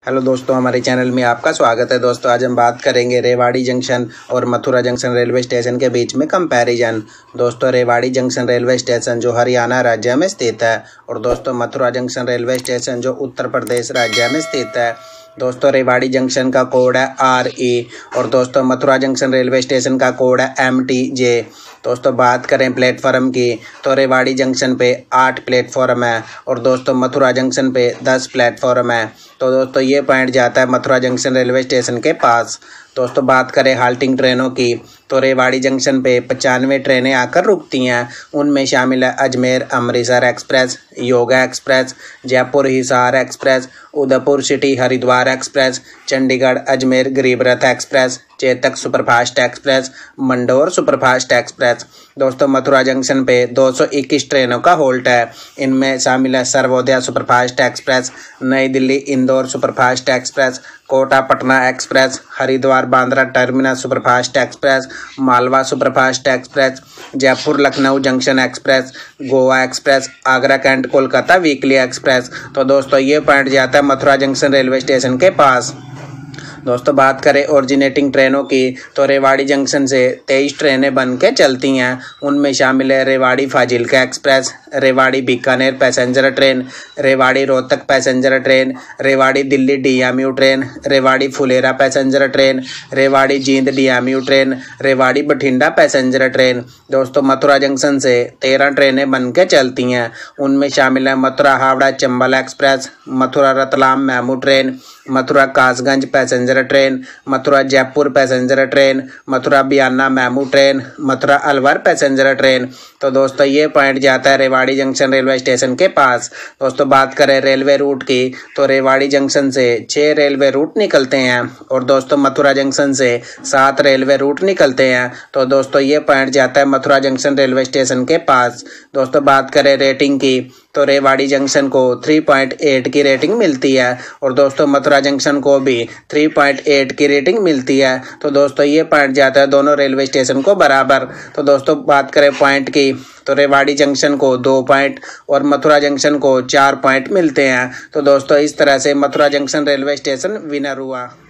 Hello दोस्तों, हमारे channel में आपका स्वागत है। दोस्तों, आज हम बात करेंगे रेवाड़ी जंक्शन और मथुरा जंक्शन रेलवे स्टेशन के बीच में कंपैरिजन। दोस्तों, रेवाड़ी जंक्शन रेलवे स्टेशन जो हरियाणा राज्य में स्थित है और दोस्तों मथुरा जंक्शन रेलवे स्टेशन जो उत्तर प्रदेश राज्य में स्थित है। दोस्तों, रेवाड़ी जंक्शन का कोड है RE और दोस्तों मथुरा जंक्शन रेलवे स्टेशन का कोड है MTJ। दोस्तों, बात करें प्लेटफॉर्म की तो रेवाड़ी जंक्शन पे 8 प्लेटफॉर्म है और दोस्तों मथुरा जंक्शन पे 10 प्लेटफॉर्म है। तो दोस्तों ये पॉइंट जाता है मथुरा जंक्शन रेलवे स्टेशन के पास। दोस्तों, बात करें हाल्टिंग ट्रेनों की तो रेवाड़ी जंक्शन पे 95 ट्रेनें आकर रुकती हैं। उनमें शामिल है Ajmer Amritsar express, yoga express, Jaipur Hisar express, Udaipur city Haridwar express, Chandigarh Ajmer Garib Rath express, Chetak superfast express, Mandor superfast express. दोस्तों, मथुरा जंक्शन पे 221 ट्रेनों का होल्ट है। इनमें शामिल है Sarvodaya superfast express, Nai Delhi Indore superfast express, Kota Patna express, Haridwar Bandra terminus superfast express, Malwa superfast express, Jaipur Lucknow junction express, Goa express, Agra cantt Kolkata weekly express. तो दोस्तों ये पॉइंट जाता है मथुरा जंक्शन रेलवे स्टेशन के पास। दोस्तों, बात करें ओरिजिनेटिंग ट्रेनों की तो रेवाड़ी जंक्शन से 23 ट्रेनें बन के चलती हैं। उनमें शामिल है Rewari Fazilka express, Rewari Bikaner passenger train, Rewari Rohtak passenger train, Rewari Delhi DMU train, Rewari Phulera passenger train, Rewari Jind DMU train, Rewari Bathinda passenger train. दोस्तों, मथुरा जंक्शन से 13 ट्रेनें बन के चलती हैं। उनमें शामिल है Mathura Howrah Chambal express, Mathura Ratlam MEMU train, Mathura Kasganj passenger train, Mathura Jaipur passenger train, Mathura Bayana MEMU train, Mathura Alwar passenger train. तो दोस्तों ये पॉइंट जाता है रेवाड़ी जंक्शन रेलवे स्टेशन के पास। दोस्तों, बात करें रेलवे रूट की तो रेवाड़ी जंक्शन से 6 रेलवे रूट निकलते हैं और दोस्तों मथुरा जंक्शन से 7 रेलवे रूट निकलते हैं। तो दोस्तों ये पॉइंट जाता है मथुरा जंक्शन रेलवे स्टेशन के पास। दोस्तों, बात करें रेटिंग की तो रेवाड़ी जंक्शन को 3.8 की रेटिंग मिलती है और दोस्तों मथुरा जंक्शन को भी 3.8 की रेटिंग मिलती है। तो दोस्तों ये पॉइंट जाता है दोनों रेलवे स्टेशन को बराबर। तो दोस्तों बात करें पॉइंट की तो रेवाड़ी जंक्शन को 2 पॉइंट और मथुरा जंक्शन को 4 पॉइंट मिलते हैं। तो दोस्तों इस तरह से Mathura junction railway station winner हुआ।